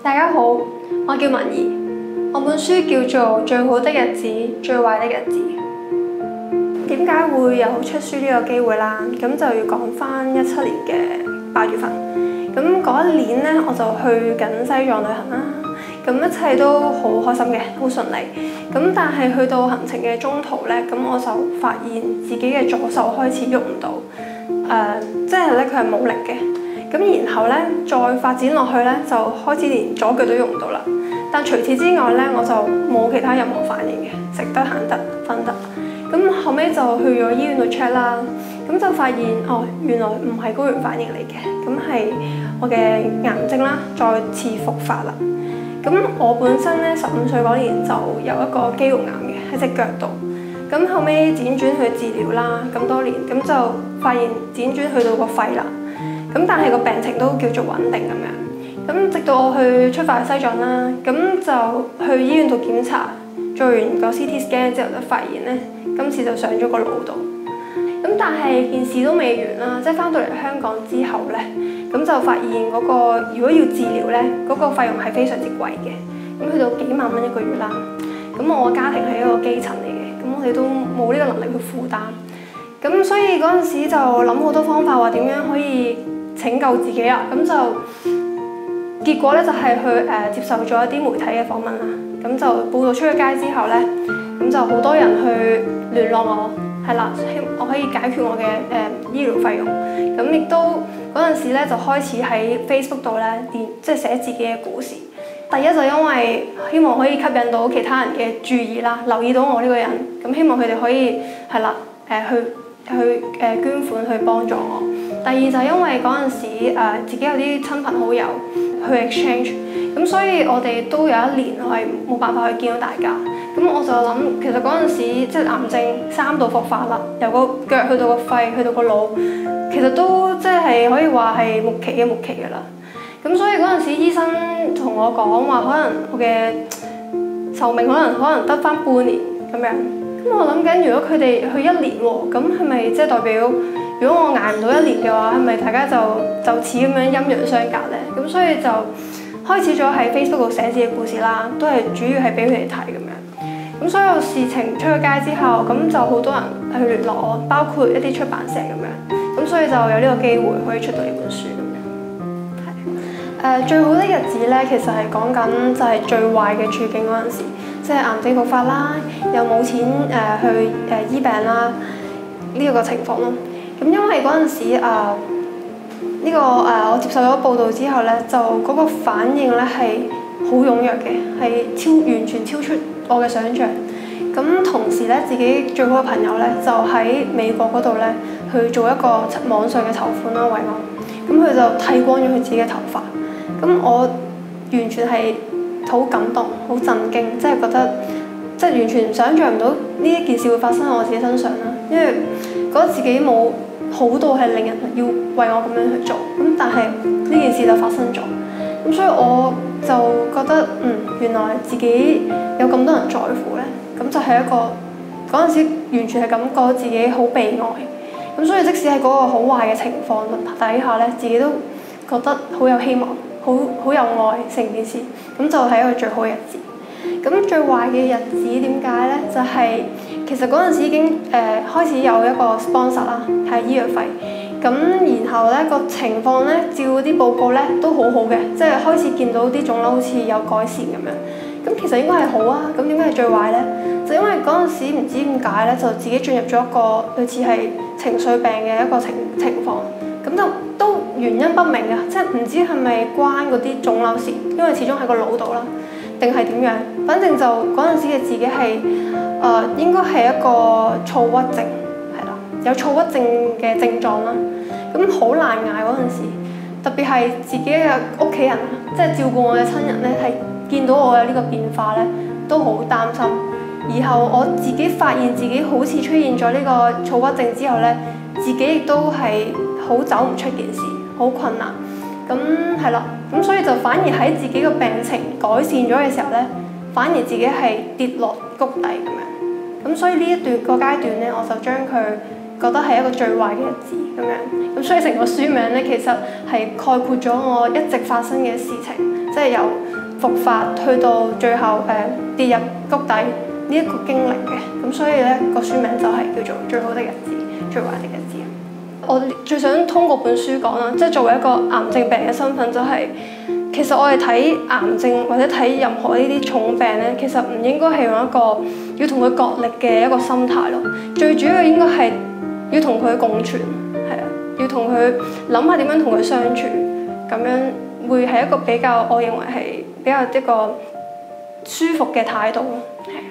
大家好，我叫文怡，我本書叫做《最好的日子，最壞的日子》。點解會有出書呢個機會啦？咁就要講返17年嘅8月份。咁嗰一年呢，我就去緊西藏旅行啦。咁一切都好開心嘅，好順利。咁但係去到行程嘅中途呢，咁我就發現自己嘅左手開始喐唔到，即係咧佢係冇力嘅。咁然後咧再發展落去咧，就開始連左腳都用唔到啦。但除此之外咧，我就冇其他任何反應嘅，食得、行得、瞓得。咁後尾就去咗醫院度 check 啦，咁就發現原來唔係高原反應嚟嘅，咁係我嘅癌症啦，再次復發啦。咁我本身咧15歲嗰年就有一個肌肉癌嘅喺隻腳度，咁後尾輾轉去治療啦，咁多年，咁就發現輾轉去到個肺啦。咁但係個病情都叫做穩定咁樣，咁直到我去出發去西藏啦，咁就去醫院度檢查，做完個 CT scan 之後就發現咧，今次就上咗個腦度。咁但係件事都未完啦，即係翻到嚟香港之後咧，咁就發現嗰個如果要治療咧，嗰個費用係非常之貴嘅，咁去到幾萬蚊一個月啦。咁我家庭係一個基層嚟嘅，咁我哋都冇呢個能力去負擔。咁所以嗰陣時就諗好多方法，話點樣可以拯救自己啦，咁就結果咧就係去接受咗一啲媒體嘅訪問啦，咁就報道出咗街之後咧，咁就好多人去聯絡我，係啦，希望我可以解決我嘅醫療費用，咁亦都嗰陣時咧就開始喺 Facebook 度咧即係寫自己嘅故事。第一就因為希望可以吸引到其他人嘅注意啦，留意到我呢個人，咁希望佢哋可以係啦去捐款去幫助我。第二就因為嗰陣時自己有啲親朋好友去 exchange， 咁所以我哋都有一年係冇辦法去見到大家。咁我就諗，其實嗰陣時即係癌症3度復發啦，由個腳去到個肺去到個腦，其實都即係可以話係末期㗎啦。咁所以嗰陣時醫生同我講話，可能我嘅壽命可能得返半年咁樣。咁我諗緊，如果佢哋去1年喎，咁係咪即係代表？如果我捱唔到1年嘅話，係咪大家就此咁樣陰陽相隔咧？咁所以就開始咗喺 Facebook 度寫自己嘅故事啦，都係主要係俾佢哋睇咁樣。咁所有事情出咗街之後，咁就好多人去聯絡我，包括一啲出版社咁樣。咁所以就有呢個機會可以出到呢本書咁樣。最好的日子咧，其實係講緊就係最壞嘅處境嗰陣時，即係癌症復發啦，又冇錢去醫病啦，呢個情況咯。咁因為嗰陣時我接受咗報道之後咧，就嗰個反應咧係好踴躍嘅，係完全超出我嘅想像。咁同時咧，自己最好嘅朋友咧就喺美國嗰度咧去做一個網上嘅籌款啦，為我。咁佢就剃光咗佢自己嘅頭髮。咁我完全係好感動、好震驚，即係覺得即係完全想像唔到呢一件事會發生喺我自己身上啦，因為覺得自己冇好到係令人要為我咁樣去做，咁但係呢件事就發生咗，咁所以我就覺得原來自己有咁多人在乎咧，咁就係一個嗰陣時完全係感覺自己好被愛，咁所以即使喺嗰個好壞嘅情況底下咧，自己都覺得好有希望，好有愛成件事，咁就係一個最好嘅日子。咁最壞嘅日子點解咧？就係其實嗰陣時已經開始有一個 sponsor 啦，係醫藥費。咁然後咧個情況咧，照啲報告咧都好好嘅，即係開始見到啲腫瘤好似有改善咁樣。咁其實應該係好啊，咁點解係最壞咧？就因為嗰陣時唔知點解咧，就自己進入咗一個類似係情緒病嘅一個情況，咁就都原因不明嘅，即係唔知係咪關嗰啲腫瘤事，因為始終喺個腦度啦。定係點樣？反正就嗰陣時嘅自己係應該係一個躁鬱症，係啦，有躁鬱症嘅症狀啦。咁好難捱嗰陣時，特別係自己嘅屋企人，即係照顧我嘅親人咧，係見到我有呢個變化咧，都好擔心。然後我自己發現自己好似出現咗呢個躁鬱症之後咧，自己亦都係好走唔出件事，好困難。咁係啦，咁所以就反而喺自己個病情改善咗嘅時候咧，反而自己係跌落谷底咁樣。咁所以呢一段個階段咧，我就將佢覺得係一個最壞嘅日子咁樣。咁所以成個書名咧，其實係概括咗我一直發生嘅事情，即係由復發，去到最後跌入谷底呢一個經歷嘅。咁所以咧個書名就係叫做《最好的日子，最壞的日子》。我最想通過本書講啦，即係作為一個癌症病人嘅身份，就係其實我哋睇癌症或者睇任何呢啲重病咧，其實唔應該係用一個要同佢角力嘅一個心態咯。最主要應該係要同佢共存，係啊，要同佢諗下點樣同佢相處，咁樣會係一個比較，我認為係比較一個舒服嘅態度咯，係。